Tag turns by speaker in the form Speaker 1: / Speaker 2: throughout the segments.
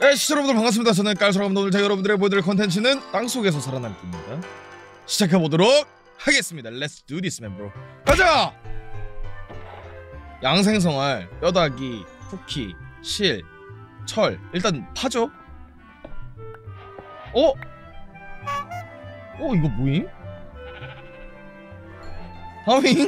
Speaker 1: 네, 시청자 여러분들 반갑습니다. 저는 깔소라입니다. 오늘 제가 여러분들에게 보여드릴 컨텐츠는 땅속에서 살아남기입니다. 시작해보도록 하겠습니다. Let's do this, man, bro. 가자! 양생성알, 뼈다귀, 쿠키, 실, 철. 일단 파죠? 이거 뭐임? 하윙?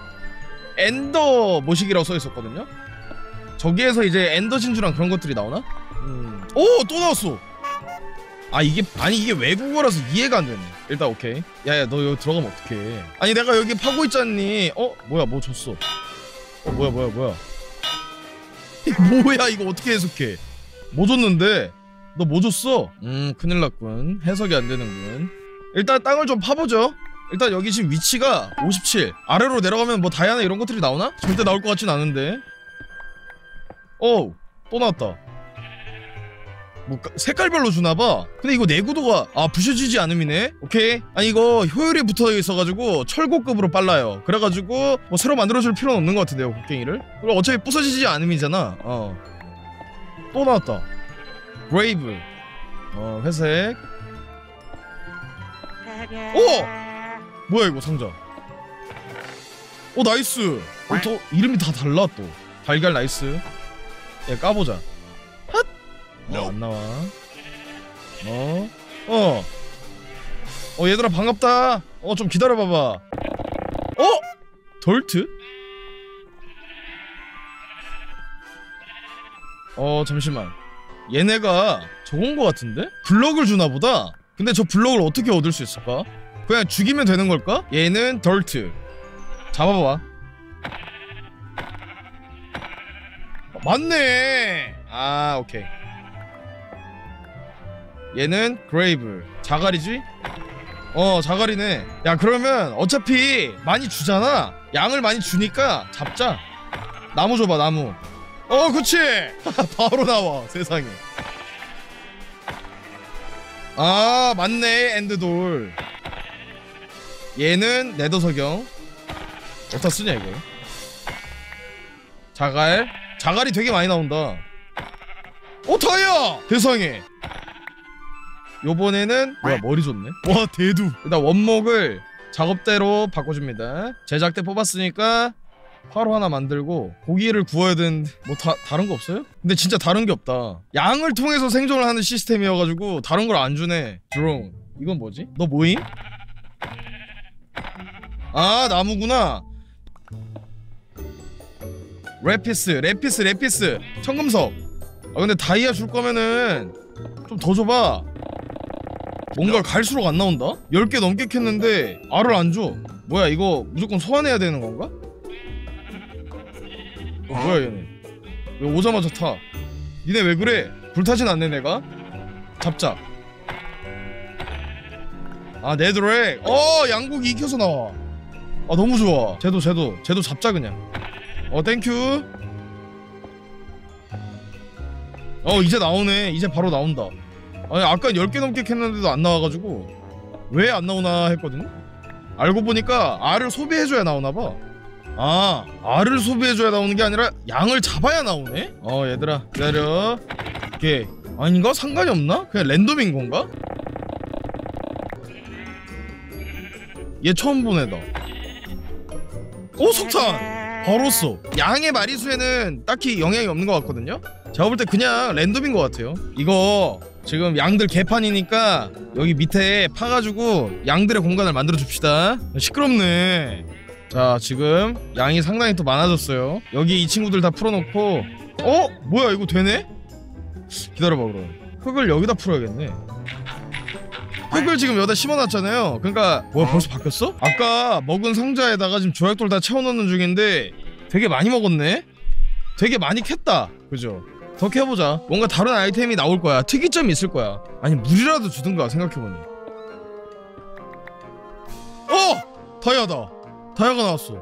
Speaker 1: 엔더 모식이라고 써있었거든요? 저기에서 이제 엔더 진주랑 그런 것들이 나오나? 또 나왔어! 이게 외국어라서 이해가 안 되네. 일단 오케이. 야야, 너 여기 들어가면 어떡해. 아니 내가 여기 파고 있잖니. 뭐야, 뭐 줬어. 뭐야 뭐야, 이거 어떻게 해석해. 뭐 줬는데? 너 뭐 줬어? 큰일 났군. 해석이 안 되는군. 일단 땅을 좀 파보죠. 일단 여기 지금 위치가 57. 아래로 내려가면 뭐 다이아나 이런 것들이 나오나? 절대 나올 것 같진 않은데. 또 나왔다. 뭐 색깔별로 주나봐. 근데 이거 내구도가 부셔지지 않음이네. 오케이. 아니 이거 효율이 붙어있어가지고 철고급으로 빨라요. 그래가지고 뭐 새로 만들어줄 필요는 없는 것 같은데요, 곡괭이를. 그리고 어차피 부서지지 않음이잖아. 또 나왔다. 브레이브. 회색. 뭐야 이거 상자. 나이스. 또 이름이 다 달라. 또 달걀 나이스. 얘 까보자. 안 나와. 얘들아 반갑다. 좀 기다려봐봐. 덜트? 잠시만. 얘네가 저건 거 같은데? 블럭을 주나보다. 근데 저 블럭을 어떻게 얻을 수 있을까? 그냥 죽이면 되는 걸까? 얘는 덜트. 잡아봐. 맞네. 오케이. 얘는 그레이브. 자갈이지? 자갈이네. 야, 그러면 어차피 많이 주잖아. 양을 많이 주니까 잡자. 나무 줘봐, 나무. 그치. 바로 나와. 세상에. 맞네. 엔드돌. 얘는 네더석영. 어디다 쓰냐 이거. 자갈. 자갈이 되게 많이 나온다. 다이아! 세상에. 요번에는 뭐야, 머리 좋네. 와, 대두. 일단 원목을 작업대로 바꿔줍니다. 제작대 뽑았으니까 화로 하나 만들고 고기를 구워야 되는데 뭐 다른 거 없어요? 근데 진짜 다른 게 없다. 양을 통해서 생존을 하는 시스템이어가지고 다른 걸 안 주네. 드론. 이건 뭐지? 너 뭐임? 나무구나. 레피스 청금석. 근데 다이아 줄 거면은 좀 더 줘봐. 뭔가 갈수록 안 나온다? 10개 넘게 캤는데 알을 안 줘. 뭐야, 이거 무조건 소환해야 되는 건가? 뭐야 얘네. 왜 오자마자 타? 니네 왜 그래? 불타진 않네 내가? 잡자. 네드렉. 양고기 익혀서 나와. 너무 좋아. 쟤도 잡자 그냥. 땡큐. 이제 나오네. 이제 바로 나온다. 아니 아까 10개 넘게 캤는데도 안 나와가지고 왜 안 나오나 했거든? 알고 보니까 알을 소비해줘야 나오나봐. 알을 소비해줘야 나오는 게 아니라 양을 잡아야 나오네? 얘들아 기다려. 이게 아닌가? 상관이 없나? 그냥 랜덤인 건가? 얘 처음 본 애다. 석탄! 바로 써. 양의 마리수에는 딱히 영향이 없는 것 같거든요? 제가 볼 때 그냥 랜덤인 것 같아요. 이거 지금 양들 개판이니까 여기 밑에 파가지고 양들의 공간을 만들어 줍시다. 시끄럽네. 자, 지금 양이 상당히 또 많아졌어요. 여기 이 친구들 다 풀어놓고. 뭐야 이거 되네? 기다려봐. 그럼 흙을 여기다 풀어야겠네. 흙을 지금 여기다 심어놨잖아요. 그러니까 뭐야, 벌써 바뀌었어? 아까 먹은 상자에다가 지금 조약돌 다 채워넣는 중인데 되게 많이 먹었네? 되게 많이 캤다. 그죠? 더 캐보자. 뭔가 다른 아이템이 나올 거야. 특이점이 있을 거야. 아니 물이라도 주든가. 생각해보니. 다이아다. 다이아가 나왔어.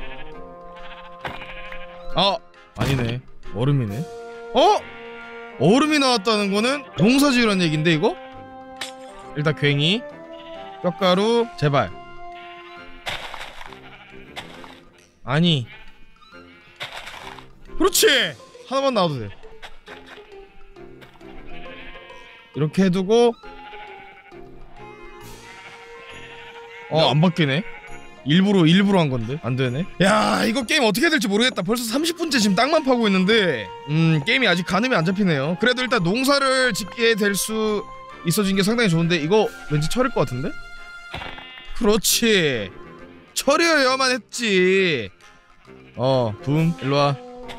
Speaker 1: 아니네. 얼음이네. 얼음이 나왔다는 거는 농사 지으란 얘긴데 이거? 일단 괭이, 뼈가루, 제발. 아니. 그렇지. 하나만 나와도 돼. 이렇게 해두고 안 바뀌네. 일부러 한 건데 안 되네. 야, 이거 게임 어떻게 될지 모르겠다. 벌써 30분째 지금 땅만 파고 있는데 게임이 아직 가늠이 안 잡히네요. 그래도 일단 농사를 짓게 될 수 있어진 게 상당히 좋은데 이거 왠지 철일 것 같은데? 그렇지, 철이어야만 했지. 붐 일로와.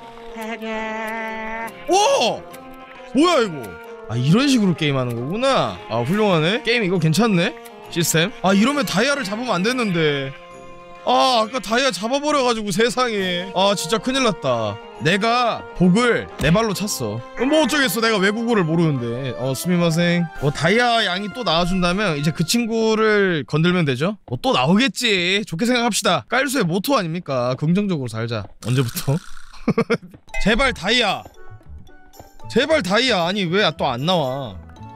Speaker 1: 오! 뭐야 이거? 아, 이런 식으로 게임하는 거구나. 아, 훌륭하네. 게임 이거 괜찮네 시스템. 아, 이러면 다이아를 잡으면 안 됐는데. 아, 아까 다이아 잡아버려가지고 세상에. 아, 진짜 큰일 났다. 내가 복을 내 발로 찼어. 뭐 어쩌겠어, 내가 외국어를 모르는데. 스미마생. 뭐 다이아 양이 또 나와준다면 이제 그 친구를 건들면 되죠. 뭐 또 나오겠지. 좋게 생각합시다. 깔수의 모토 아닙니까? 긍정적으로 살자. 언제부터? 제발 다이아. 제발 다이아. 아니 왜 또 안 나와?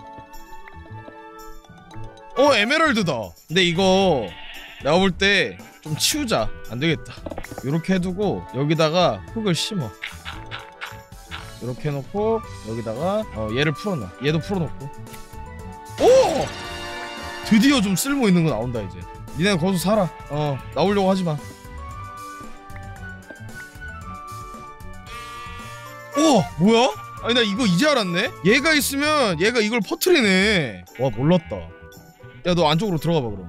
Speaker 1: 에메랄드다. 근데 이거 내가 볼 때 좀 치우자. 안 되겠다. 요렇게 해두고 여기다가 흙을 심어. 요렇게 해놓고 여기다가 얘를 풀어놔. 얘도 풀어놓고. 오! 드디어 좀 쓸모 있는 거 나온다 이제. 니네 거기서 살아. 나오려고 하지마. 뭐야? 아니 나 이거 이제 알았네? 얘가 있으면 얘가 이걸 퍼트리네. 와, 몰랐다. 야, 너 안쪽으로 들어가봐 그럼.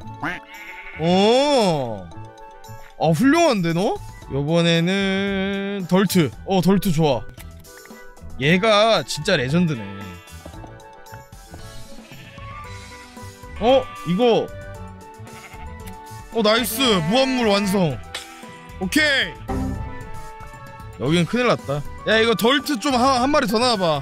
Speaker 1: 훌륭한데 너? 요번에는 덜트. 덜트 좋아. 얘가 진짜 레전드네. 이거 나이스. 무한물 완성. 오케이. 여긴 큰일 났다. 야, 이거 덜트 좀 한 마리 더 나와봐.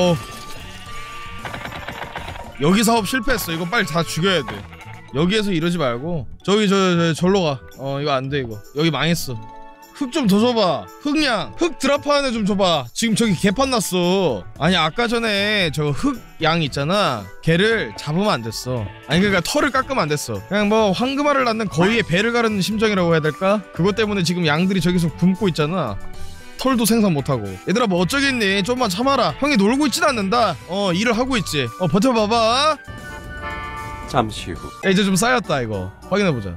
Speaker 1: 여기 사업 실패했어. 이거 빨리 다 죽여야 돼. 여기에서 이러지 말고 저기 절로 가. 이거 안 돼. 이거 여기 망했어. 흙 좀 더 줘봐. 흙양. 흙 드랍하는 애 좀 줘봐. 지금 저기 개판 났어. 아니, 아까 전에 저 흙 양 있잖아. 걔를 잡으면 안 됐어. 아니, 그러니까 털을 깎으면 안 됐어. 그냥 뭐 황금알을 낳는 거위의 배를 가르는 심정이라고 해야 될까? 그것 때문에 지금 양들이 저기서 굶고 있잖아. 털도 생산 못하고. 얘들아, 뭐 어쩌겠니? 좀만 참아라. 형이 놀고 있진 않는다. 일을 하고 있지. 버텨봐봐.
Speaker 2: 잠시 후.
Speaker 1: 야, 이제 좀 쌓였다. 이거 확인해보자.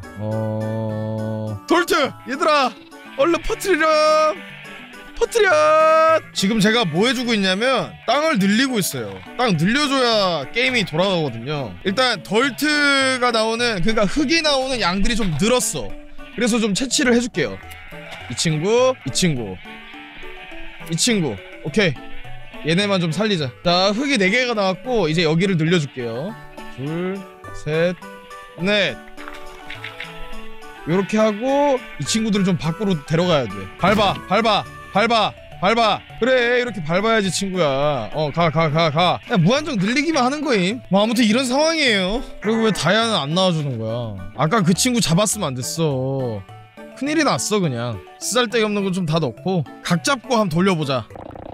Speaker 1: 덜트! 얘들아, 얼른 퍼뜨리렴. 퍼뜨려. 지금 제가 뭐 해주고 있냐면 땅을 늘리고 있어요. 땅 늘려줘야 게임이 돌아가거든요. 일단 덜트가 나오는, 그러니까 흙이 나오는 양들이 좀 늘었어. 그래서 좀 채취를 해줄게요. 이 친구, 이 친구, 이 친구. 오케이, 얘네만 좀 살리자. 자, 흙이 4개가 나왔고 이제 여기를 늘려줄게요. 둘, 셋, 넷. 요렇게 하고 이 친구들을 좀 밖으로 데려가야 돼. 밟아. 그래, 이렇게 밟아야지 친구야. 가. 야, 무한정 늘리기만 하는 거임. 뭐 아무튼 이런 상황이에요. 그리고 왜 다이아는 안 나와주는 거야? 아까 그 친구 잡았으면 안 됐어. 큰일이 났어. 그냥 쓰잘데기 없는 건 좀 다 넣고 각 잡고 한번 돌려보자.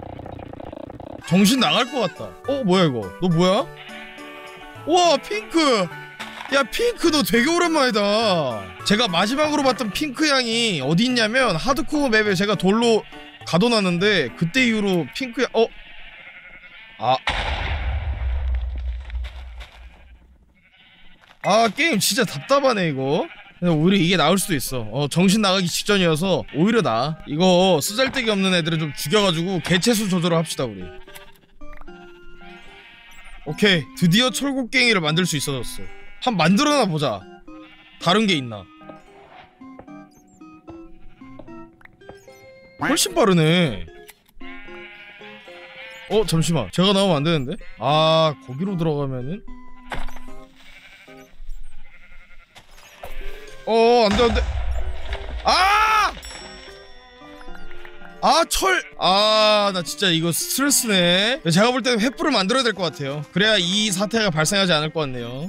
Speaker 1: 정신 나갈 것 같다. 뭐야 이거? 너 뭐야? 와, 핑크. 야, 핑크 너 되게 오랜만이다. 제가 마지막으로 봤던 핑크 양이 어디 있냐면 하드코어 맵에 제가 돌로 가둬놨는데 그때 이후로 핑크 양. 게임 진짜 답답하네 이거. 오히려 이게 나을 수도 있어. 정신 나가기 직전이어서 오히려 나아. 이거 쓰잘데기 없는 애들은 좀 죽여가지고 개체수 조절을 합시다 우리. 오케이, 드디어 철곡갱이를 만들 수 있어졌어. 한번 만들어나 보자. 다른 게 있나? 훨씬 빠르네. 잠시만, 제가 나오면 안 되는데? 거기로 들어가면은 안돼. 철! 나 진짜 이거 스트레스네. 제가 볼 때는 횃불을 만들어야 될 것 같아요. 그래야 이 사태가 발생하지 않을 것 같네요.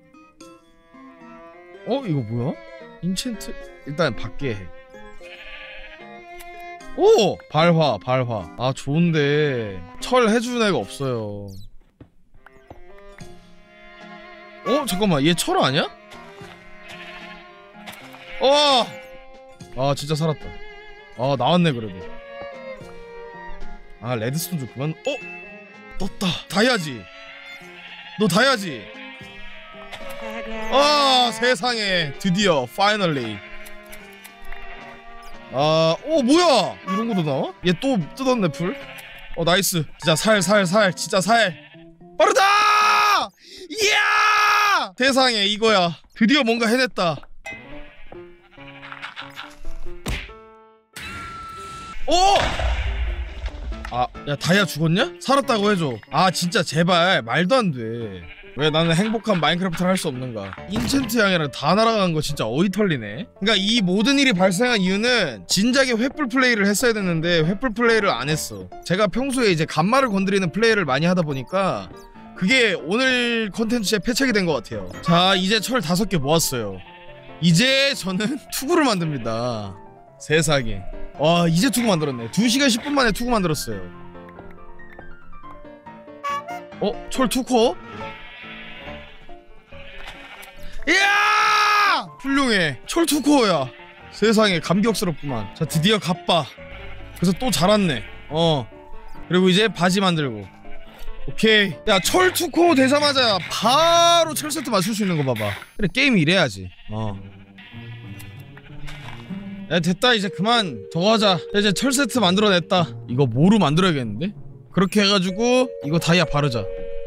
Speaker 1: 이거 뭐야? 인챈트? 일단 밖에 해. 발화. 좋은데 철 해주는 애가 없어요. 잠깐만, 얘 철 아니야? 진짜 살았다. 나왔네 그래도. 레드스톤 좀 그만. 떴다. 다이아지. 너 다이아지? 아 세상에 드디어 파이널리. 아, 오 뭐야? 이런 것도 나와? 얘 또 뜯었네 풀. 나이스. 진짜 살 진짜 살. 빠르다! 이야! 세상에 이거야. 드디어 뭔가 해냈다. 오! 아, 야 다이아 죽었냐? 살았다고 해줘. 아 진짜 제발 말도 안 돼. 왜 나는 행복한 마인크래프트를 할 수 없는가? 인챈트 양이랑 다 날아간 거 진짜 어이 털리네. 그러니까 이 모든 일이 발생한 이유는 진작에 횃불 플레이를 했어야 됐는데 횃불 플레이를 안 했어. 제가 평소에 이제 간말을 건드리는 플레이를 많이 하다 보니까 그게 오늘 컨텐츠에 패착이 된 것 같아요. 자 이제 철 5개 모았어요. 이제 저는 투구를 만듭니다. 세상에. 와 이제 투구 만들었네. 2시간 10분 만에 투구 만들었어요. 철 2코어? 이야! 훌륭해. 철 2코어야. 세상에 감격스럽구만. 자 드디어 갑바. 그래서 또 자랐네. 그리고 이제 바지 만들고. 오케이. 야 철 2코어 되자마자 바로 철 세트 맞출 수 있는 거 봐봐. 그래 게임이 이래야지. 야 됐다. 이제 그만 더 하자. 이제 철 세트 만들어냈다. 이거 뭐로 만들어야겠는데? 그렇게 해가지고 이거 다이아 바르자.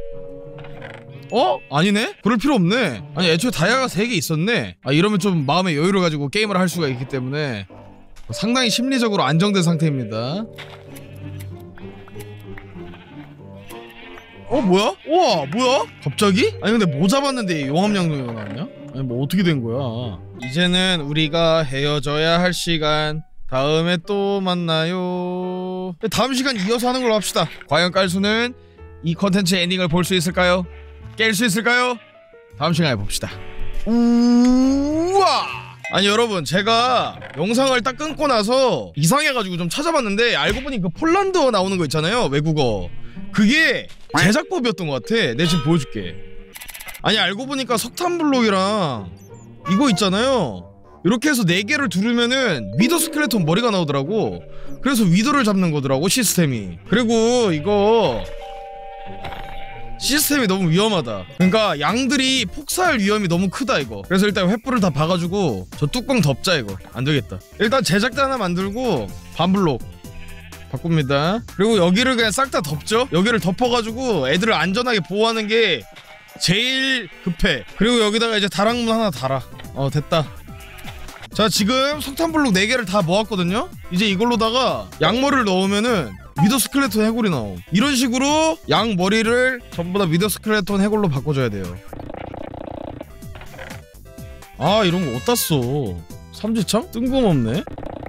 Speaker 1: 아니네? 그럴 필요 없네. 아니 애초에 다이아가 3개 있었네. 이러면 좀 마음의 여유를 가지고 게임을 할 수가 있기 때문에 상당히 심리적으로 안정된 상태입니다. 뭐야? 우와 뭐야? 갑자기? 아니 근데 뭐 잡았는데 용암양동이가 나왔냐? 아니 뭐 어떻게 된 거야? 이제는 우리가 헤어져야 할 시간. 다음에 또 만나요. 다음 시간 이어서 하는 걸로 합시다. 과연 깔수는 이 컨텐츠의 엔딩을 볼 수 있을까요? 깰 수 있을까요? 다음 시간에 봅시다. 우와! 아니 여러분 제가 영상을 딱 끊고 나서 이상해가지고 좀 찾아봤는데 알고 보니 그 폴란드어 나오는 거 있잖아요. 외국어. 그게 제작법이었던 것 같아. 내가 지금 보여줄게. 아니 알고 보니까 석탄블록이랑 이거 있잖아요. 이렇게 해서 4개를 두르면은 위더 스켈레톤 머리가 나오더라고. 그래서 위더를 잡는 거더라고 시스템이. 그리고 이거 시스템이 너무 위험하다. 그러니까 양들이 폭사할 위험이 너무 크다 이거. 그래서 일단 횃불을 다 봐가지고 저 뚜껑 덮자 이거. 안되겠다. 일단 제작대 하나 만들고 반블록 바꿉니다. 그리고 여기를 그냥 싹 다 덮죠. 여기를 덮어가지고 애들을 안전하게 보호하는 게 제일 급해. 그리고 여기다가 이제 다락문 하나 달아. 됐다. 자 지금 석탄블록 4개를 다 모았거든요. 이제 이걸로다가 양머리를 넣으면은 위더 스켈레톤 해골이 나옴. 이런 식으로 양 머리를 전부 다 위더 스켈레톤 해골로 바꿔줘야 돼요. 이런 거 어디다 써? 삼지창? 뜬금없네.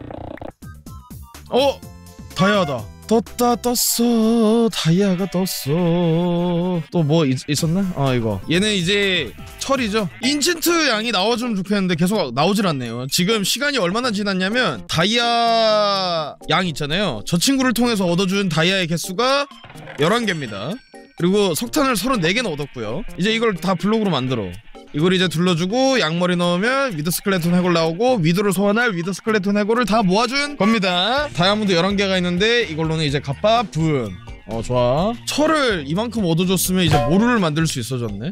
Speaker 1: 다이아다. 떴어. 다이아가 떴어. 또 뭐 있었나? 이거. 얘는 이제 철이죠. 인챈트 양이 나와주면 좋겠는데 계속 나오질 않네요. 지금 시간이 얼마나 지났냐면 다이아 양 있잖아요. 저 친구를 통해서 얻어준 다이아의 개수가 11개입니다. 그리고 석탄을 34개는 얻었고요. 이제 이걸 다 블록으로 만들어. 이걸 이제 둘러주고 양머리 넣으면 위더 스켈레톤 해골 나오고 위더를 소환할 위더 스켈레톤 해골을 다 모아준 겁니다. 다이아몬드 11개가 있는데 이걸로는 이제 갑바 분. 좋아. 철을 이만큼 얻어줬으면 이제 모루를 만들 수 있어졌네.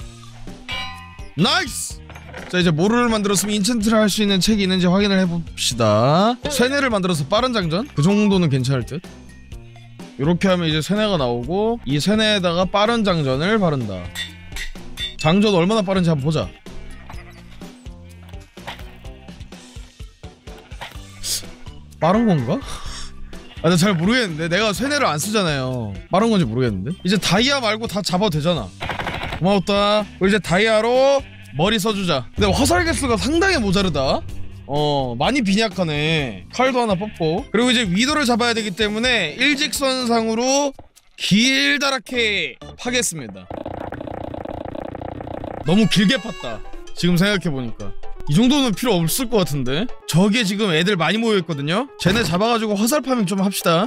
Speaker 1: 나이스! 자 이제 모루를 만들었으면 인챈트를 할 수 있는 책이 있는지 확인을 해봅시다. 쇠뇌를 만들어서 빠른 장전? 그 정도는 괜찮을 듯. 이렇게 하면 이제 쇠뇌가 나오고 이 쇠뇌에다가 빠른 장전을 바른다. 장전 얼마나 빠른지 한번 보자. 빠른 건가? 나 잘 모르겠는데. 내가 쇠뇌를 안 쓰잖아요. 빠른 건지 모르겠는데. 이제 다이아 말고 다 잡아도 되잖아. 고마웠다. 그리고 이제 다이아로 머리 써주자. 근데 화살 개수가 상당히 모자르다. 많이 빈약하네. 칼도 하나 뽑고. 그리고 이제 위도를 잡아야 되기 때문에 일직선상으로 길다랗게 파겠습니다. 너무 길게 팠다. 지금 생각해보니까 이 정도는 필요 없을 것 같은데. 저기에 지금 애들 많이 모여있거든요. 쟤네 잡아가지고 화살 파밍 좀 합시다.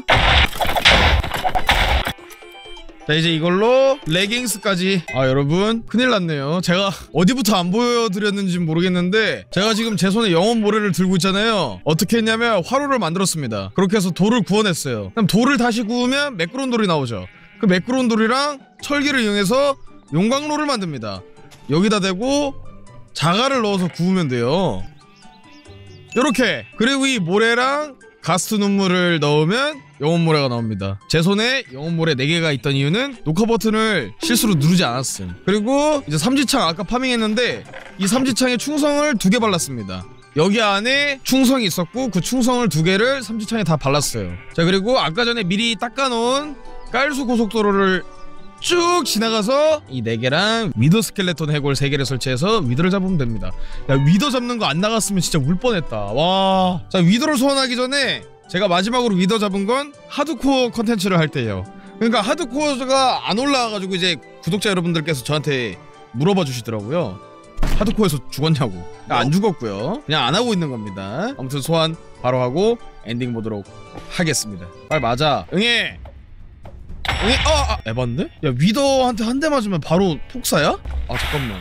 Speaker 1: 자 이제 이걸로 레깅스까지. 여러분 큰일 났네요. 제가 어디부터 안 보여드렸는지 모르겠는데 제가 지금 제 손에 영혼 모래를 들고 있잖아요. 어떻게 했냐면 화로를 만들었습니다. 그렇게 해서 돌을 구워냈어요. 그럼 돌을 다시 구우면 매끄러운 돌이 나오죠. 그 매끄러운 돌이랑 철기를 이용해서 용광로를 만듭니다. 여기다 대고 자갈을 넣어서 구우면 돼요. 요렇게. 그리고 이 모래랑 가스 눈물을 넣으면 영혼모래가 나옵니다. 제 손에 영혼모래 4개가 있던 이유는 녹화 버튼을 실수로 누르지 않았음. 그리고 이제 삼지창 아까 파밍했는데 이 삼지창에 충성을 2개 발랐습니다. 여기 안에 충성이 있었고 그 충성을 2개를 삼지창에 다 발랐어요. 자, 그리고 아까 전에 미리 닦아놓은 깔수 고속도로를 쭉 지나가서 이 4개랑 위더 스켈레톤 해골 3개를 설치해서 위더를 잡으면 됩니다. 야, 위더 잡는 거 안 나갔으면 진짜 울 뻔했다. 와. 자, 위더를 소환하기 전에 제가 마지막으로 위더 잡은 건 하드코어 컨텐츠를 할 때예요. 그러니까 하드코어가 안 올라와가지고 이제 구독자 여러분들께서 저한테 물어봐 주시더라고요. 하드코어에서 죽었냐고. 안 죽었고요. 그냥 안 하고 있는 겁니다. 아무튼 소환 바로 하고 엔딩 보도록 하겠습니다. 빨리 맞아. 응애. 응애. 에반데? 야, 위더한테 한 대 맞으면 바로 폭사야? 아, 잠깐만.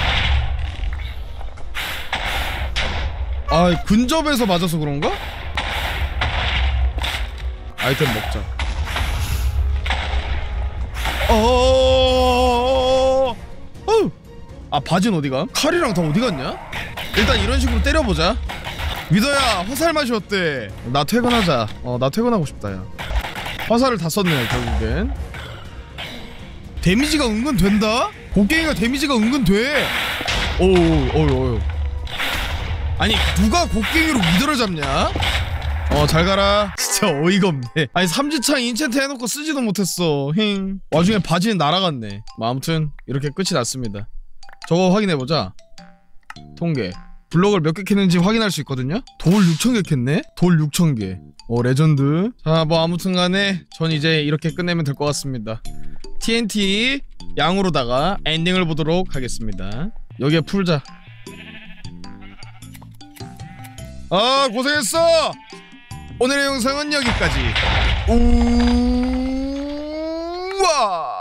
Speaker 1: 아, 근접에서 맞아서 그런가? 아이템 먹자. 아, 바지는 어디가? 칼이랑 다 어디 갔냐? 일단 이런 식으로 때려보자. 위더야, 화살 맛이 어때? 나 퇴근하자. 나 퇴근하고 싶다. 야, 화살을 다 썼네 결국엔. 데미지가 은근 된다? 곡괭이가 데미지가 은근 돼. 오우. 아니, 누가 곡괭이로 위더를 잡냐? 잘 가라. 진짜 어이가 없네. 아니, 삼지창 인챈트 해놓고 쓰지도 못했어. 힝. 와중에 바지는 날아갔네. 아무튼 이렇게 끝이 났습니다. 저거 확인해보자. 통계. 블럭을 몇 개 캤는지 확인할 수 있거든요? 돌 6,000개 캤네? 돌 6,000개. 레전드. 자, 뭐 아무튼간에 전 이제 이렇게 끝내면 될 것 같습니다. TNT 양으로다가 엔딩을 보도록 하겠습니다. 여기에 풀자. 고생했어! 오늘의 영상은 여기까지. 우와!